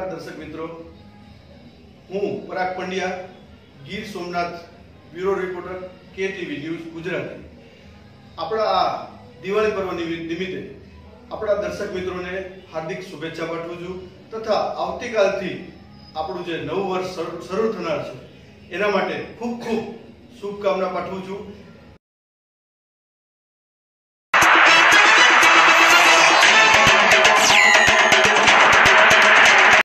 નમસ્કાર દર્શક મિત્રો, હું Parag Pandya, Gir Somnath bureau reporter, KTV news Gujarati. આપણા આ દિવાળી પર્વ નિમિત્તે આપણા દર્શક મિત્રોને હાર્દિક શુભેચ્છા પાઠવું છું તથા આવતીકાલથી આપણું જે નવું વર્ષ શરૂ થનાર છે એના માટે ખૂબ ખૂબ શુભકામના પાઠવું છું.